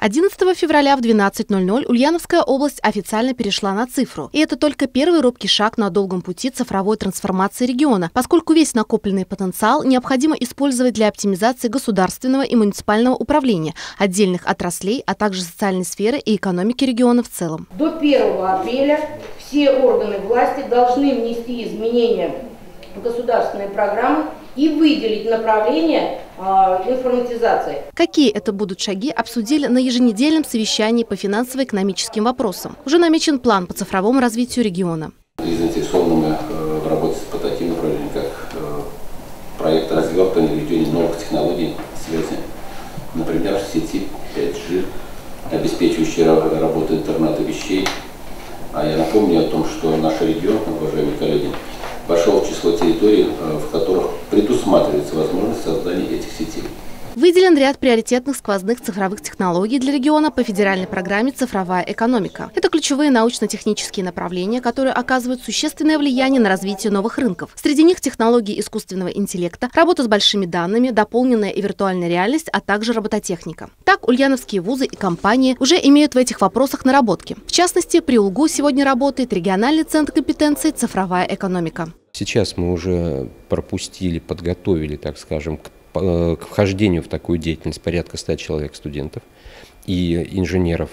11 февраля в 12:00 Ульяновская область официально перешла на цифру. И это только первый робкий шаг на долгом пути цифровой трансформации региона, поскольку весь накопленный потенциал необходимо использовать для оптимизации государственного и муниципального управления, отдельных отраслей, а также социальной сферы и экономики региона в целом. До 1 апреля все органы власти должны внести изменения в государственные программы и выделить направление информатизации. Какие это будут шаги, обсудили на еженедельном совещании по финансово-экономическим вопросам. Уже намечен план по цифровому развитию региона. И заинтересованы мы в работе по таким направлениям, как проект развертывания и введения новых технологий связи, например, в сети 5G, обеспечивающей работу интернета вещей. А я напомню о том, что наш регион, уважаемые коллеги, вошел в число территорий, в которых предусматривается возможность создания этих сетей. Выделен ряд приоритетных сквозных цифровых технологий для региона по федеральной программе «Цифровая экономика». Это ключевые научно-технические направления, которые оказывают существенное влияние на развитие новых рынков. Среди них технологии искусственного интеллекта, работа с большими данными, дополненная и виртуальная реальность, а также робототехника. Так, ульяновские вузы и компании уже имеют в этих вопросах наработки. В частности, при УЛГУ сегодня работает региональный центр компетенций «Цифровая экономика». Сейчас мы уже подготовили, так скажем, к вхождению в такую деятельность порядка 100 человек студентов и инженеров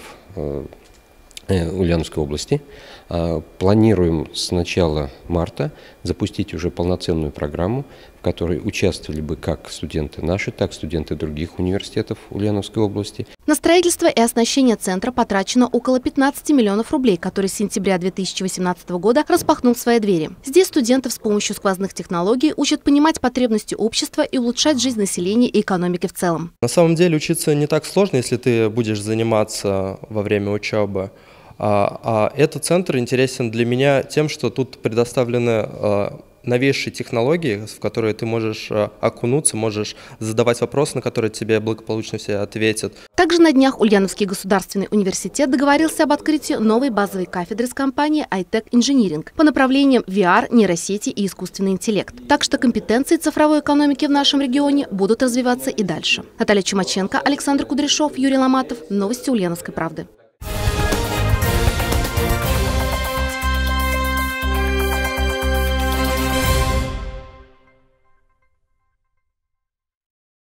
Ульяновской области. Планируем с начала марта запустить уже полноценную программу, в которой участвовали бы как студенты наши, так и студенты других университетов Ульяновской области. На строительство и оснащение центра потрачено около 15 миллионов рублей, который с сентября 2018 года распахнул свои двери. Здесь студентов с помощью сквозных технологий учат понимать потребности общества и улучшать жизнь населения и экономики в целом. На самом деле учиться не так сложно, если ты будешь заниматься во время учебы. А этот центр интересен для меня тем, что тут предоставлены новейшие технологии, в которые ты можешь окунуться, можешь задавать вопросы, на которые тебе благополучно все ответят. Также на днях Ульяновский государственный университет договорился об открытии новой базовой кафедры с компанией iTech Engineering по направлениям VR, нейросети и искусственный интеллект. Так что компетенции цифровой экономики в нашем регионе будут развиваться и дальше. Наталья Чумаченко, Александр Кудряшов, Юрий Ломатов. Новости Ульяновской правды.